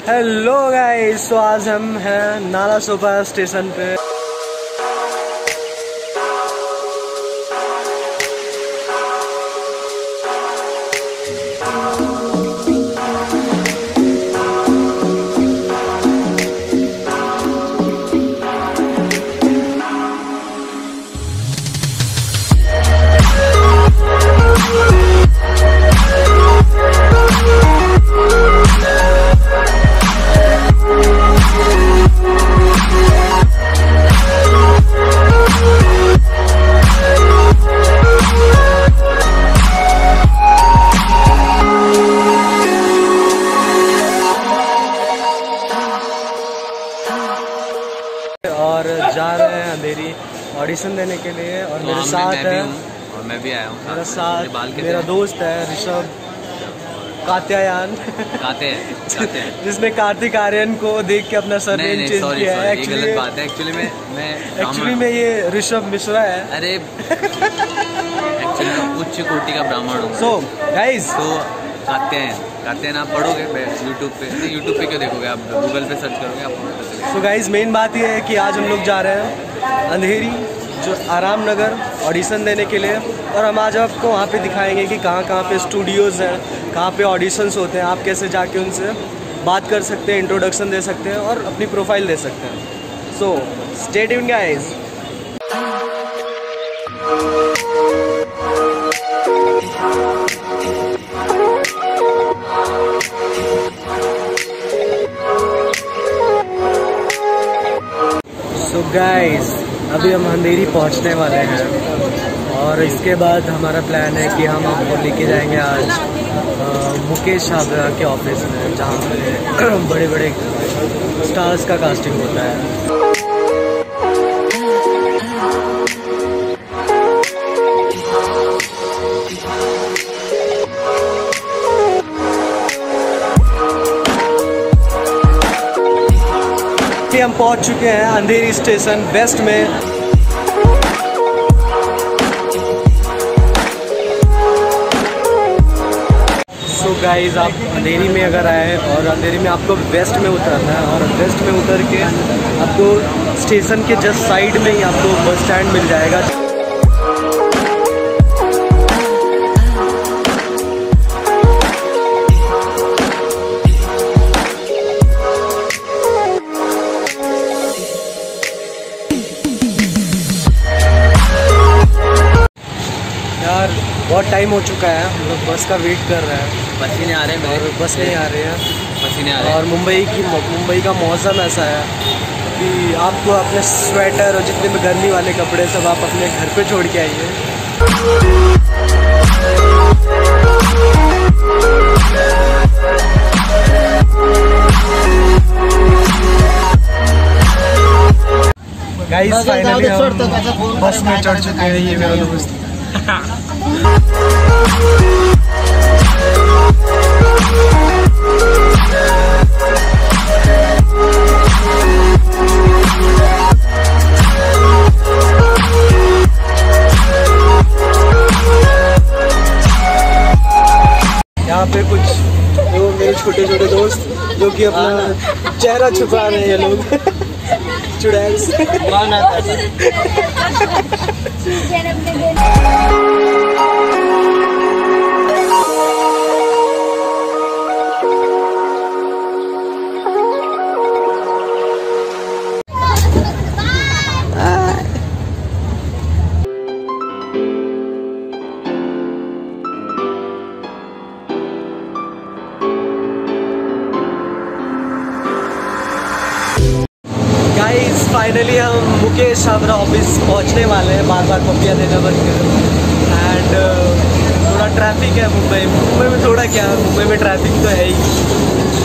Hello guys, तो आज हम हैं नाला सोपा स्टेशन पे। और जा रहे हैं अंधेरी ऑडिशन देने के लिए। और मेरे साथ है, और मैं भी आया हूँ मेरा साथ मेरा दोस्त है ऋषभ कात्यायन, जिसने कार्तिक आर्यन को देख के अपना सरनेम चेंज किया है। गलत बात है। एक्चुअली में ये ऋषभ मिश्रा है। अरे एक्चुअली उच्च कोटि का ब्राह्मण हूँ। सो गाइस, तो कात्यायन आप पढ़ोगे यूट्यूब पे, नहीं यूट्यूब पे क्यों देखोगे, आप गूगल पे सर्च करोगे आप। सो गाइस, मेन बात ये है कि आज हम लोग जा रहे हैं अंधेरी जो आराम नगर ऑडिशन देने के लिए। और हम आज आपको वहाँ पे दिखाएंगे कि कहाँ पे स्टूडियोज़ हैं, कहाँ पे ऑडिशंस होते हैं। आप कैसे जाके उनसे बात कर सकते हैं, इंट्रोडक्शन दे सकते हैं और अपनी प्रोफाइल दे सकते हैं। So stay tuned guys. So guys, अभी हम अंधेरी पहुंचने वाले हैं और इसके बाद हमारा प्लान है कि हम आपको लेके जाएंगे आज मुकेश छhabra के ऑफिस में, जहाँ पे बड़े बड़े स्टार्स का कास्टिंग होता है। हम पहुंच चुके हैं अंधेरी स्टेशन वेस्ट में। सो गाइस, आप अंधेरी में अगर आए और अंधेरी में आपको वेस्ट में उतरना है और वेस्ट में उतर के आपको स्टेशन के जस्ट साइड में ही आपको बस स्टैंड मिल जाएगा। यार बहुत टाइम हो चुका है, हम लोग बस का वेट कर रहे हैं। पसीने आ रहे हैं और बस नहीं आ रहे हैं, पसीने आ रहे हैं। और मुंबई का मौसम ऐसा है कि आपको अपने स्वेटर और जितने भी गर्मी वाले कपड़े सब आप अपने घर पे छोड़ के आइए। गाइस, फाइनली हम बस में चढ़ चुके हैं। ये मेरा दोस्त यहाँ पे कुछ लोग मेरे छोटे छोटे दोस्त जो कि अपना चेहरा छुपा रहे हैं। ये लोग चुड़ैल्स। गाइस, फाइनली हम मुकेश छhabra ऑफिस पहुंचने वाले हैं, बार बार कॉपियाँ देना बंद कर। एंड थोड़ा ट्रैफिक है मुंबई में, थोड़ा क्या, मुंबई में ट्रैफिक तो है ही।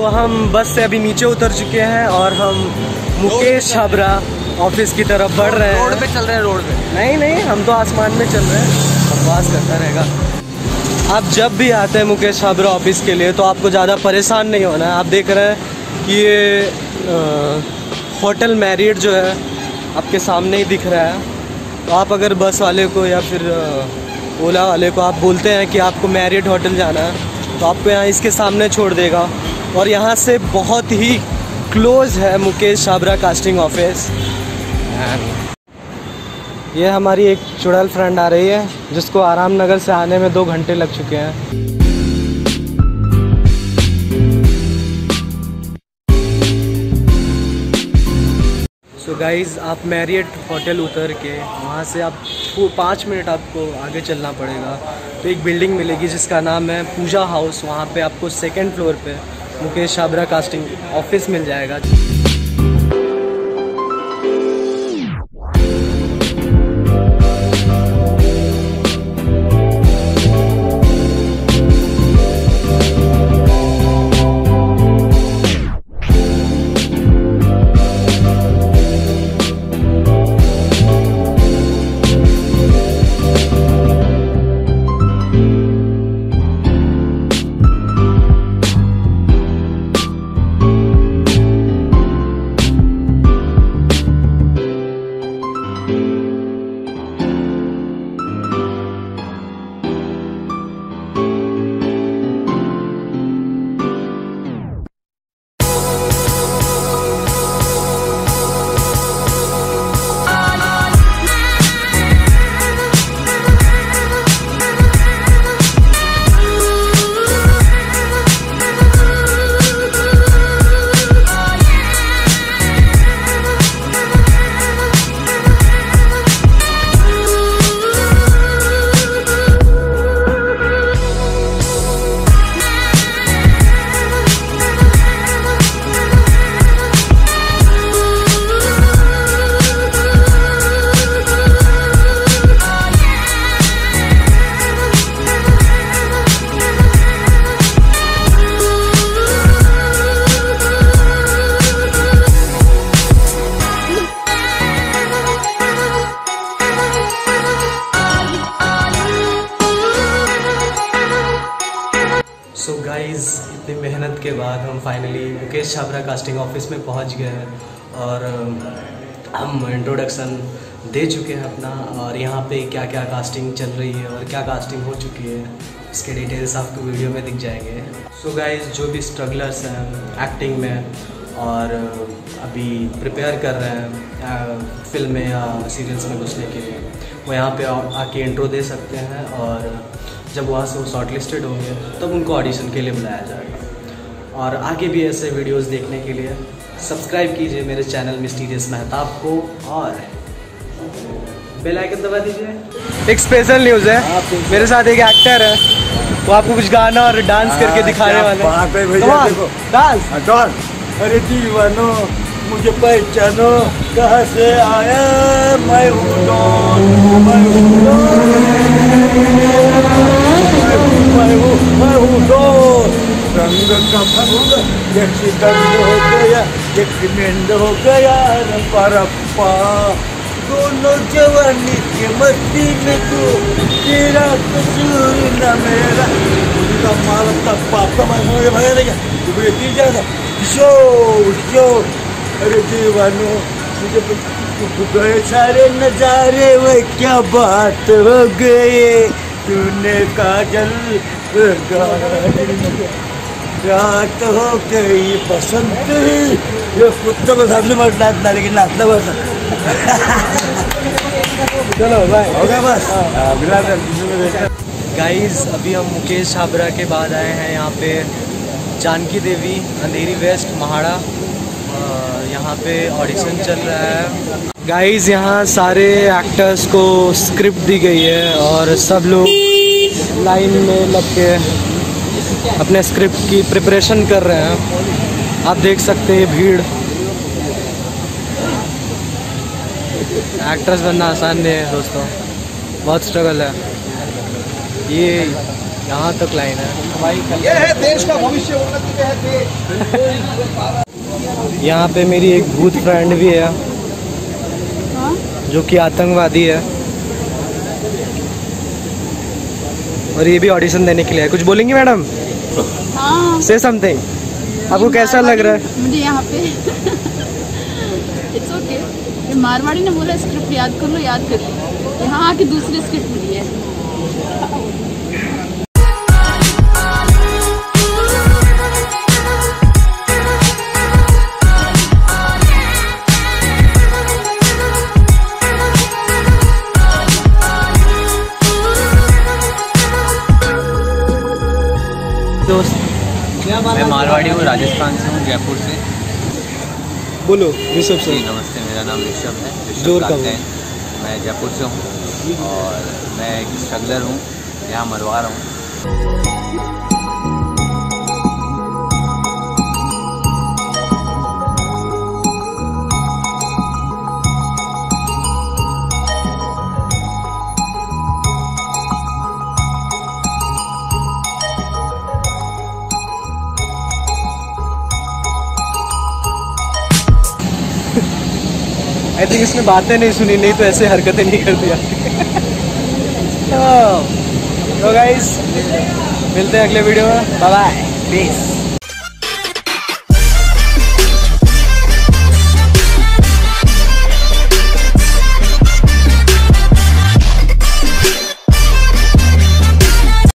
तो हम बस से अभी नीचे उतर चुके हैं और हम मुकेश छबरा ऑफिस की तरफ बढ़ रहे हैं। रोड पे चल रहे हैं, रोड पे नहीं, हम तो आसमान में चल रहे हैं, बकवास करता रहेगा। आप जब भी आते हैं मुकेश छबरा ऑफिस के लिए तो आपको ज़्यादा परेशान नहीं होना है। आप देख रहे हैं कि ये होटल मैरियट जो है आपके सामने ही दिख रहा है। तो आप अगर बस वाले को या फिर ओला वाले को आप बोलते हैं कि आपको मैरियट होटल जाना है तो आपको यहाँ इसके सामने छोड़ देगा। और यहाँ से बहुत ही क्लोज है मुकेश छबरा कास्टिंग ऑफिस। ये हमारी एक चुड़ैल फ्रेंड आ रही है जिसको आराम नगर से आने में 2 घंटे लग चुके हैं। सो गाइज़, आप मैरियट होटल उतर के वहाँ से आप 5 मिनट आपको आगे चलना पड़ेगा तो एक बिल्डिंग मिलेगी जिसका नाम है पूजा हाउस। वहाँ पे आपको 2nd फ्लोर पे मुकेश छबरा कास्टिंग ऑफिस मिल जाएगा। सो गाइज़, इतनी मेहनत के बाद हम finally Mukesh Chhabra casting office में पहुंच गए हैं और हम इंट्रोडक्शन दे चुके हैं अपना। और यहाँ पे क्या क्या कास्टिंग चल रही है और क्या कास्टिंग हो चुकी है इसके डिटेल्स आपको वीडियो में दिख जाएंगे। सो गाइज़, जो भी स्ट्रगलर्स हैं एक्टिंग में और अभी प्रिपेयर कर रहे हैं फिल्म में या सीरियल्स में घुसने के लिए, वो यहाँ पे आके इंट्रो दे सकते हैं और जब वहाँ से वो शॉर्ट लिस्टेड होंगे तब उनको ऑडिशन के लिए बुलाया जाएगा। और आगे भी ऐसे वीडियोस देखने के लिए सब्सक्राइब कीजिए मेरे चैनल मिस्टीरियस मेहताब को और बेल आइकन दबा दीजिए। एक स्पेशल न्यूज़ है, मेरे साथ एक एक्टर है, वो आपको कुछ गाना और डांस करके दिखाने वाले हैं। डांस। अरे दीवानो मुझे पहचानो, कहाँ से आया मैं हूँ रंग का भंग एक सिकंद हो गया, एक सिमेंड हो गया परप्पा, दोनों जवानी के मस्ती में तू तेरा कसूर न मेरा। उनका माल तब पापा मैं भगा देगा तू बेटी जाना शो। अरे दीवानो मुझे गए सारे नजारे में, क्या बात हो गई तूने काजल रात हो गई बसंत। ये कुत्तों को सामने मत नाचना, लेकिन नाचना बस। चलो भाई हो गया बस। गाइज़, अभी हम मुकेश छबरा के बाद आए हैं यहाँ पे जानकी देवी अंधेरी वेस्ट महाड़ा। यहाँ पे ऑडिशन चल रहा है। गाइज़, यहाँ सारे एक्टर्स को स्क्रिप्ट दी गई है और सब लोग लाइन में लग के अपने स्क्रिप्ट की प्रिपरेशन कर रहे हैं। आप देख सकते हैं भीड़। एक्ट्रेस बनना आसान नहीं है दोस्तों, बहुत स्ट्रगल है। ये यहाँ तक लाइन है भाई। ये है देश का भविष्य, उन्नति में है देश। यहाँ पे मेरी एक भूत फ्रेंड भी है जो कि आतंकवादी है, और ये भी ऑडिशन देने के लिए है। कुछ बोलेंगी मैडम? हाँ, से समथिंग। आपको कैसा लग रहा है? मुझे यहाँ पे इट्स ओके। मारवाड़ी ने बोला स्क्रिप्ट याद कर लो, याद कर ली। यहाँ आके दूसरी स्क्रिप्ट मिली है। दोस्त मैं मारवाड़ी हूँ, राजस्थान से हूँ, जयपुर से। बोलो ऋषभ जी से। नमस्ते, मेरा नाम ऋषभ है, जोर ऋषभ का काते हैं। मैं जयपुर से हूँ और मैं एक स्ट्रगलर हूँ, यहाँ मरवा रहा हूँ। आई थिंक इसने बातें नहीं सुनी, नहीं तो ऐसे हरकतें नहीं कर दिया। तो गाइस मिलते हैं अगले वीडियो में। Bye bye, piece.